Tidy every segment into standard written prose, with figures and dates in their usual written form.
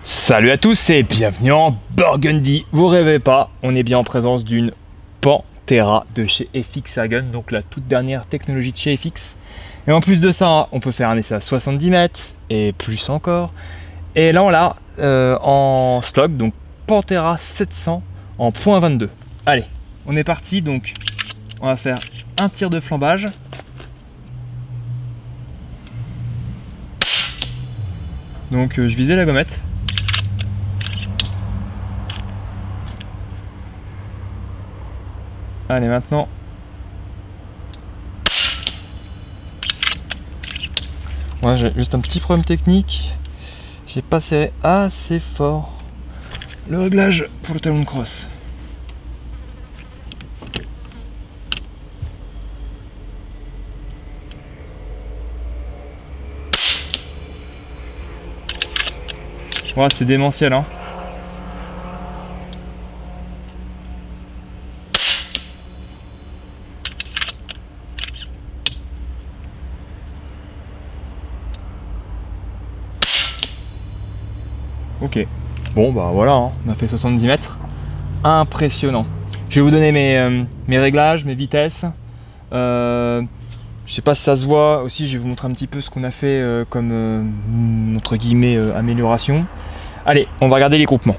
Salut à tous et bienvenue en Burgundy. Vous rêvez pas, on est bien en présence d'une Pantera de chez FX Airgun, donc la toute dernière technologie de chez FX. Et en plus de ça, on peut faire un essai à 70 mètres et plus encore. Et là on l'a en stock, donc Pantera 700 en .22. Allez, on est parti, donc on va faire un tir de flambage. Donc je visais la gommette. Allez, maintenant. Ouais, j'ai juste un petit problème technique. J'ai pas serré assez fort le réglage pour le talon de crosse. Ouais, c'est démentiel, hein. Ok, bon bah voilà, hein, on a fait 70 mètres, impressionnant. Je vais vous donner mes réglages, mes vitesses. Je sais pas si ça se voit aussi, je vais vous montrer un petit peu ce qu'on a fait comme entre guillemets amélioration. Allez, on va regarder les groupements.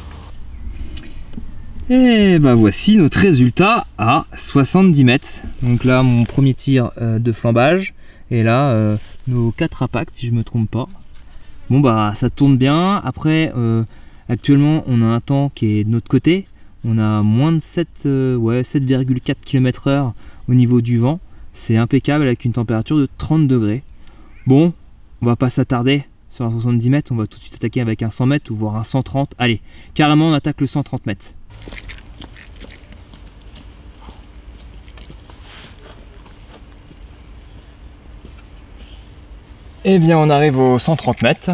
Et bah voici notre résultat à 70 mètres. Donc là mon premier tir de flambage, et là nos 4 impacts si je me trompe pas. Bon bah ça tourne bien. Après actuellement on a un temps qui est de notre côté. On a moins de 7,4 km/h au niveau du vent. C'est impeccable avec une température de 30 degrés. Bon, on va pas s'attarder sur un 70 mètres. On va tout de suite attaquer avec un 100 mètres ou voire un 130. Allez, carrément on attaque le 130 mètres. Eh bien on arrive aux 130 mètres.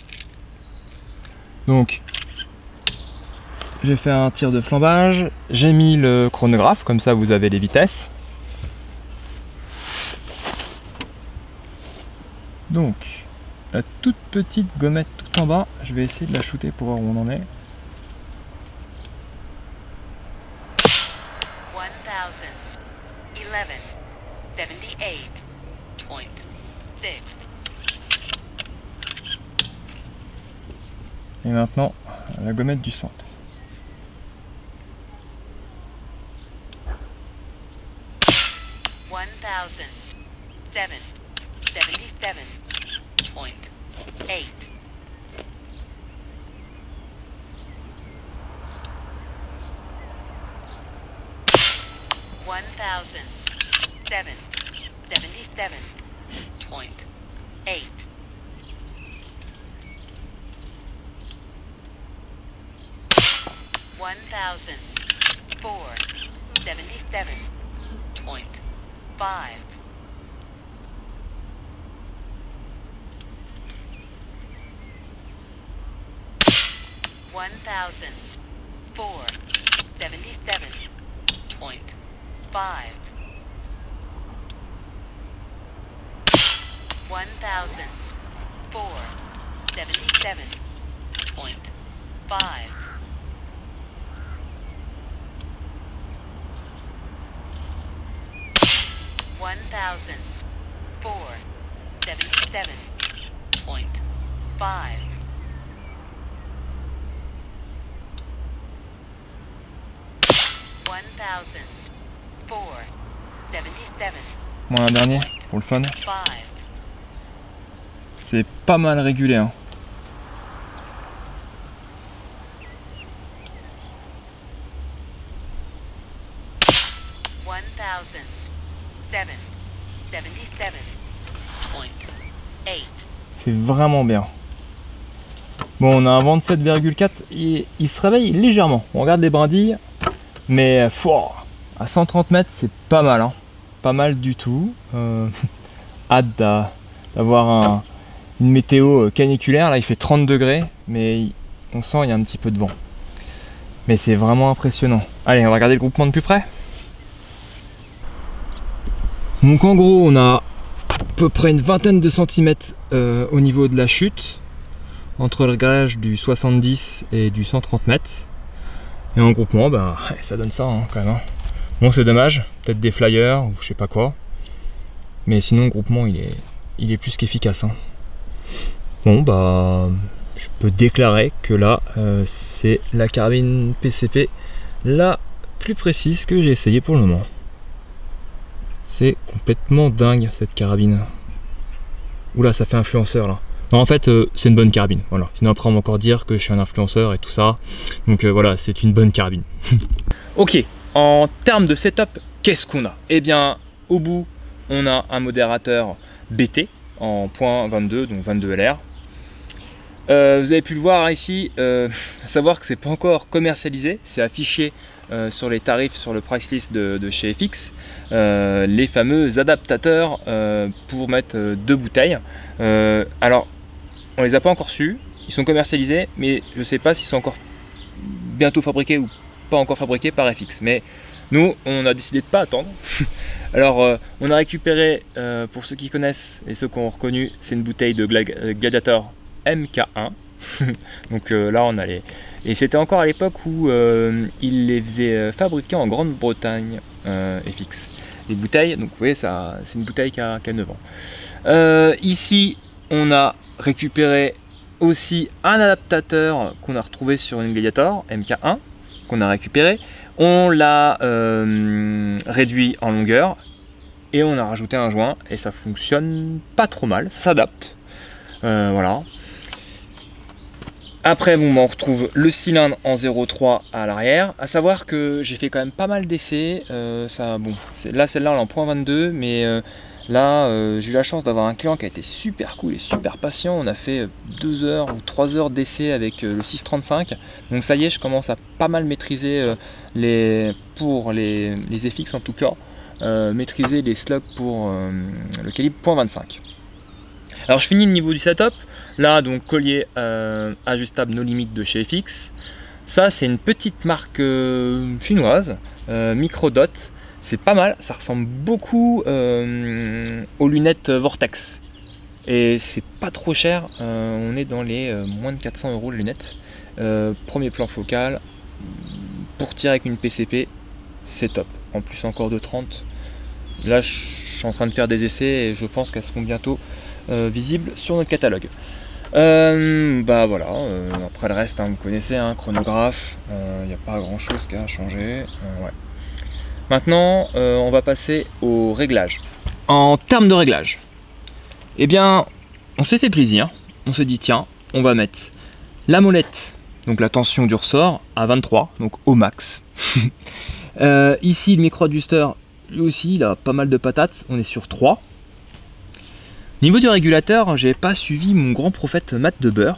Donc j'ai fait un tir de flambage, j'ai mis le chronographe, comme ça vous avez les vitesses. Donc la toute petite gommette tout en bas, je vais essayer de la shooter pour voir où on en est. 1011.78.6. Et maintenant, la gommette du centre. Bon, un dernier pour le fun. C'est pas mal régulé, hein. C'est vraiment bien. Bon, on a un vent de 7,4, il se réveille légèrement. On regarde les brindilles, mais à 130 mètres, c'est pas mal, hein. Pas mal du tout. Hâte d'avoir une météo caniculaire. Là, il fait 30 degrés, mais on sent il y a un petit peu de vent. Mais c'est vraiment impressionnant. Allez, on va regarder le groupement de plus près. Donc en gros, on a à peu près une vingtaine de centimètres au niveau de la chute. entre le réglage du 70 et du 130 mètres. Et en groupement, bah, ça donne ça hein, quand même. Hein. Bon, c'est dommage, peut-être des flyers ou je sais pas quoi. Mais sinon, le groupement, il est plus qu'efficace. Hein. Bon, bah, je peux déclarer que là, c'est la carabine PCP la plus précise que j'ai essayé pour le moment. C'est complètement dingue cette carabine. Oula, ça fait influenceur là. Non, en fait, c'est une bonne carabine. Voilà. Sinon, après, on va encore dire que je suis un influenceur et tout ça. Donc voilà, c'est une bonne carabine. Ok, en termes de setup, qu'est-ce qu'on a? Eh bien, au bout, on a un modérateur BT en .22, donc 22 LR. Vous avez pu le voir ici, à savoir que c'est pas encore commercialisé, c'est affiché sur les tarifs sur le price list de chez FX, les fameux adaptateurs pour mettre 2 bouteilles. Alors, on les a pas encore su, ils sont commercialisés, mais je sais pas s'ils sont encore bientôt fabriqués ou pas encore fabriqués par FX. Mais nous, on a décidé de pas attendre. Alors, on a récupéré, pour ceux qui connaissent et ceux qui ont reconnu, c'est une bouteille de Gladiator MK1. Donc là, on a les... Et c'était encore à l'époque où ils les faisaient fabriquer en Grande-Bretagne, FX. Les bouteilles, donc vous voyez, c'est une bouteille qui a 9 ans. Ici, on a récupéré aussi un adaptateur qu'on a retrouvé sur une Gladiator MK1, qu'on a récupéré. On l'a réduit en longueur et on a rajouté un joint et ça fonctionne pas trop mal, ça s'adapte. Voilà. Après, bon, on retrouve le cylindre en 0,3 à l'arrière. À savoir que j'ai fait quand même pas mal d'essais. Bon, là, celle-là, elle est en .22, mais là, j'ai eu la chance d'avoir un client qui a été super cool et super patient. On a fait 2 heures ou 3 heures d'essais avec le 635. Donc ça y est, je commence à pas mal maîtriser pour les FX en tout cas, maîtriser les slugs pour le calibre .25. Alors je finis le niveau du setup. Là, donc collier ajustable No Limit de chez FX. Ça, c'est une petite marque chinoise, Microdot. C'est pas mal, ça ressemble beaucoup aux lunettes Vortex. Et c'est pas trop cher, on est dans les moins de 400 € de lunettes. Premier plan focal, pour tirer avec une PCP, c'est top. En plus encore de 30. Là, je suis en train de faire des essais et je pense qu'elles seront bientôt visibles sur notre catalogue. Bah voilà, après le reste, hein, vous connaissez, hein, chronographe, il n'y a pas grand chose qui a changé. Ouais. Maintenant, on va passer au réglage. En termes de réglage, eh bien, on s'est fait plaisir. On s'est dit, tiens, on va mettre la molette, donc la tension du ressort, à 23, donc au max. Ici, le micro-ajusteur, lui aussi, il a pas mal de patates. On est sur 3. Niveau du régulateur, j'ai pas suivi mon grand prophète Matt de beurre.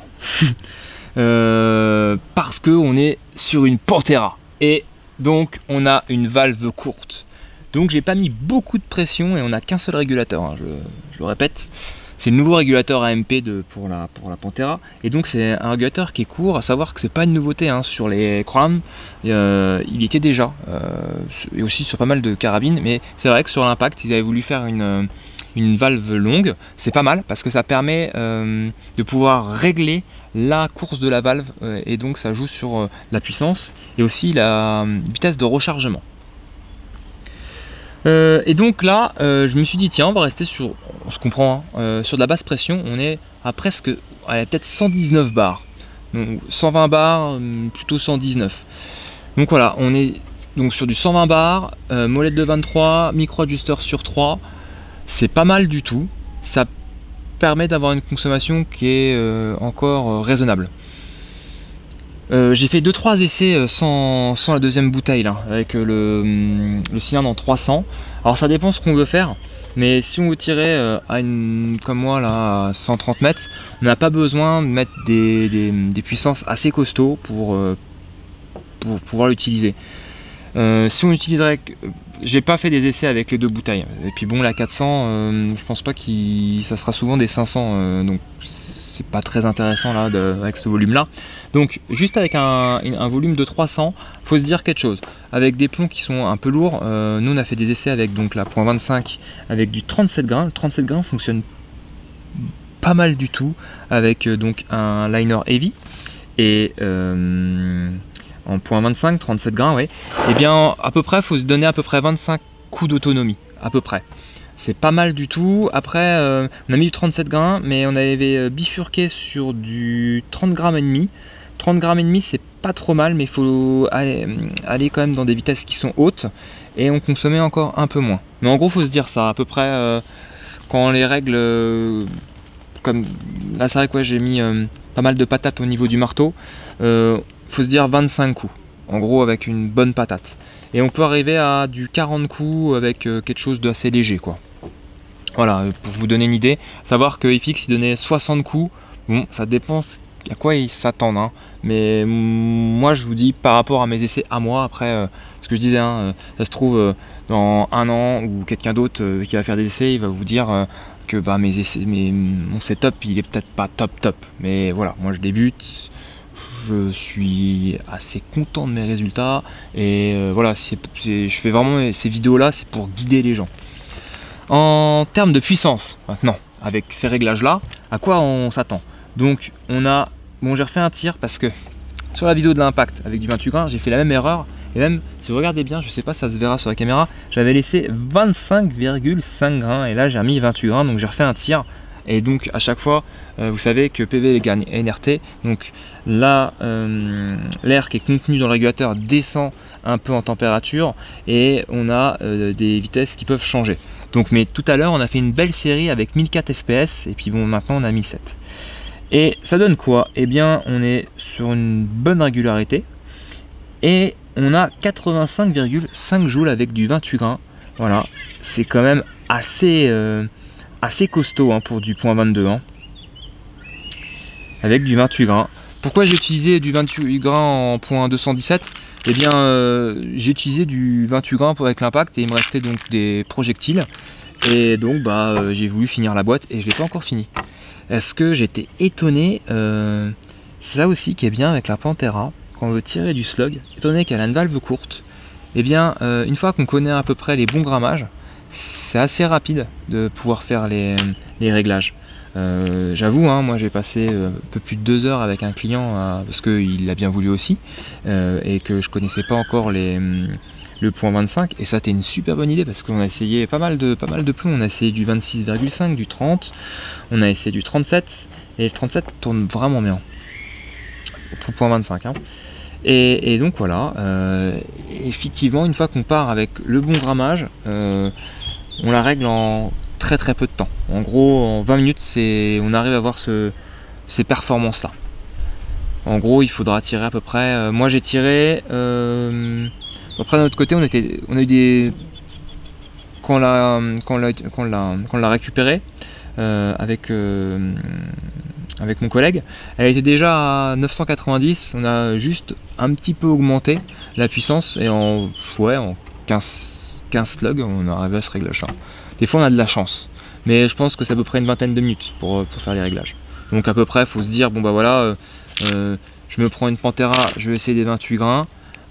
Parce qu'on est sur une Pantera. Et donc, on a une valve courte. Donc, j'ai pas mis beaucoup de pression et on n'a qu'un seul régulateur. Hein, je le répète. C'est le nouveau régulateur AMP pour la Pantera. Et donc, c'est un régulateur qui est court. À savoir que c'est pas une nouveauté hein, sur les Crown. Il était déjà. Et aussi sur pas mal de carabines. Mais c'est vrai que sur l'Impact, ils avaient voulu faire une valve longue. C'est pas mal parce que ça permet de pouvoir régler la course de la valve et donc ça joue sur la puissance et aussi la vitesse de rechargement. Et donc là, je me suis dit tiens, on va rester sur, on se comprend, hein, sur de la basse pression. On est à presque, peut-être 119 bars. Donc 120 bars, plutôt 119. Donc voilà, on est donc sur du 120 bars, molette de 23, micro-ajusteur sur 3. C'est pas mal du tout, ça permet d'avoir une consommation qui est encore raisonnable. J'ai fait 2-3 essais sans la deuxième bouteille là, avec le cylindre en 300. Alors ça dépend ce qu'on veut faire, mais si on veut tirer comme moi là, à 130 mètres, on n'a pas besoin de mettre des puissances assez costauds pour pouvoir l'utiliser. Si on utiliserait... J'ai pas fait des essais avec les 2 bouteilles. Et puis bon, la 400, je pense pas ça sera souvent des 500, donc c'est pas très intéressant là avec ce volume-là. Donc juste avec un volume de 300, faut se dire quelque chose. Avec des plombs qui sont un peu lourds, nous on a fait des essais avec donc la .25 avec du 37 grains. Le 37 grains fonctionne pas mal du tout avec donc un liner heavy et en point 25, 37 grains, ouais. Et bien à peu près, il faut se donner à peu près 25 coups d'autonomie, à peu près. C'est pas mal du tout. Après, on a mis du 37 grains, mais on avait bifurqué sur du 30 grammes et demi. 30 grammes et demi, c'est pas trop mal, mais il faut aller quand même dans des vitesses qui sont hautes et on consommait encore un peu moins. Mais en gros, faut se dire ça, à peu près quand les règles, comme là, c'est vrai que ouais, j'ai mis pas mal de patates au niveau du marteau. Faut se dire 25 coups, en gros, avec une bonne patate. Et on peut arriver à du 40 coups avec quelque chose d'assez léger, quoi. Voilà, pour vous donner une idée, savoir que FX il donnait 60 coups, bon, ça dépend à quoi ils s'attendent, hein. Mais moi je vous dis par rapport à mes essais à moi, après ce que je disais, hein, ça se trouve dans un an ou quelqu'un d'autre qui va faire des essais, il va vous dire que bah, mon setup il est peut-être pas top, mais voilà, moi je débute, je suis assez content de mes résultats et voilà, je fais vraiment ces vidéos là, c'est pour guider les gens. En termes de puissance, maintenant, avec ces réglages-là, à quoi on s'attend? Donc, j'ai refait un tir parce que sur la vidéo de l'impact avec du 28 grains, j'ai fait la même erreur. Et même, si vous regardez bien, je sais pas si ça se verra sur la caméra, j'avais laissé 25,5 grains et là j'ai remis 28 grains, donc j'ai refait un tir. Et donc, à chaque fois, vous savez que PV gagne NRT. Donc là, l'air qui est contenu dans le régulateur descend un peu en température et on a des vitesses qui peuvent changer. Donc, mais tout à l'heure, on a fait une belle série avec 1004 fps et puis bon, maintenant on a 1007. Et ça donne quoi? Eh bien, on est sur une bonne régularité et on a 85,5 joules avec du 28 grains. Voilà, c'est quand même assez costaud hein, pour du point 22 hein, avec du 28 grains. Pourquoi j'ai utilisé du 28 grains en point 217? Eh bien, j'ai utilisé du 28 grains avec l'impact et il me restait donc des projectiles. Et donc, bah, j'ai voulu finir la boîte et je ne l'ai pas encore fini. Est-ce que j'étais étonné? C'est ça aussi qui est bien avec la Pantera. Quand on veut tirer du slug, étant donné qu'elle a une valve courte, eh bien, une fois qu'on connaît à peu près les bons grammages, c'est assez rapide de pouvoir faire les réglages. J'avoue, hein, moi j'ai passé un peu plus de 2 heures avec un client parce qu'il l'a bien voulu aussi et que je connaissais pas encore le point 25 et ça c'était une super bonne idée parce qu'on a essayé pas mal de plombs. On a essayé du 26,5, du 30, on a essayé du 37 et le 37 tourne vraiment bien pour point 25 hein. Et donc voilà, effectivement une fois qu'on part avec le bon grammage, on la règle en très peu de temps. En gros, en 20 minutes, on arrive à avoir ces performances-là. En gros, il faudra tirer à peu près... moi, j'ai tiré... après, de notre côté, on a eu des... Quand on l'a récupéré avec mon collègue, elle était déjà à 990. On a juste un petit peu augmenté la puissance et en 15 slugs, on arrive à ce réglage-là. Des fois on a de la chance, mais je pense que c'est à peu près une vingtaine de minutes pour faire les réglages. Donc à peu près, il faut se dire, bon bah voilà, je me prends une Pantera, je vais essayer des 28 grains,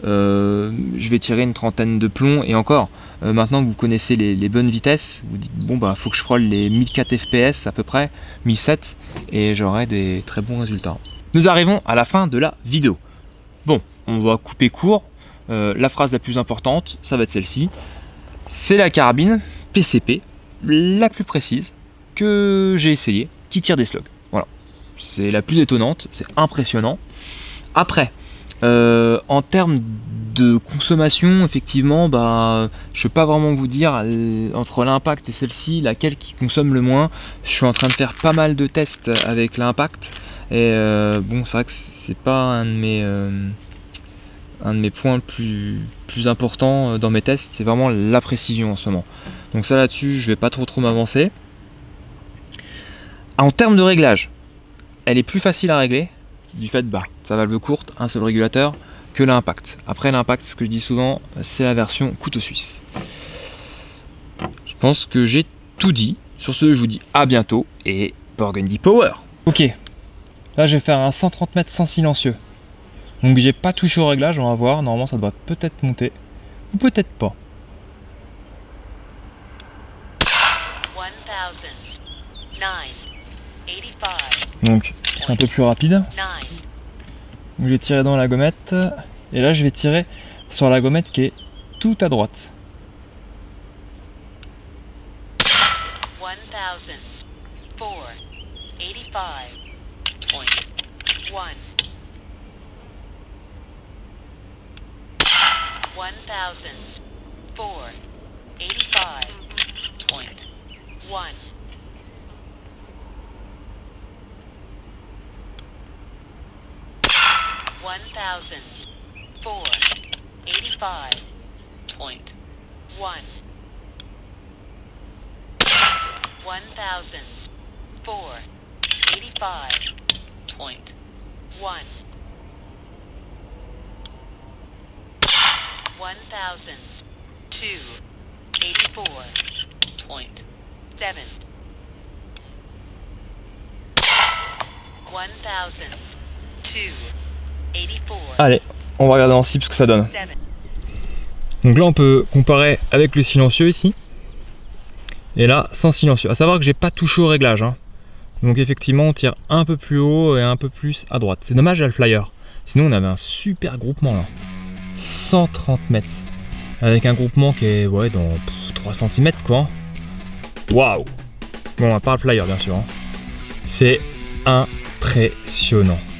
je vais tirer une trentaine de plombs, et encore, maintenant que vous connaissez les bonnes vitesses, vous dites, bon bah faut que je frôle les 1004 fps à peu près, 1007, et j'aurai des très bons résultats. Nous arrivons à la fin de la vidéo. Bon, on va couper court, la phrase la plus importante, ça va être celle-ci. C'est la carabine PCP la plus précise que j'ai essayé qui tire des slugs. Voilà, c'est la plus étonnante, c'est impressionnant. Après, en termes de consommation, effectivement, bah, je ne peux pas vraiment vous dire entre l'impact et celle-ci, laquelle qui consomme le moins. Je suis en train de faire pas mal de tests avec l'impact et bon, c'est vrai que c'est pas un de mes points plus importants dans mes tests, c'est vraiment la précision en ce moment. Donc ça là-dessus, je vais pas trop m'avancer. En termes de réglage, elle est plus facile à régler du fait de sa valve courte, un seul régulateur, que l'impact. Après l'impact, ce que je dis souvent, c'est la version couteau suisse. Je pense que j'ai tout dit. Sur ce, je vous dis à bientôt et Burgundy Power. Ok, là je vais faire un 130 mètres sans silencieux. Donc j'ai pas touché au réglage, on va voir, normalement ça devrait peut-être monter, ou peut-être pas. 1009, 85. Donc c'est un peu plus rapide. 9, Donc, je vais tirer dans la gommette. Et là je vais tirer sur la gommette qui est tout à droite. Allez, on va regarder en cible ce que ça donne. Donc là on peut comparer avec le silencieux ici. Et là sans silencieux. À savoir que j'ai pas touché au réglage. Hein. Donc effectivement on tire un peu plus haut et un peu plus à droite. C'est dommage à le flyer. Sinon on avait un super groupement là. 130 mètres. Avec un groupement qui est ouais, dans 3 cm quoi. Waouh. Bon à part le flyer bien sûr. Hein. C'est impressionnant.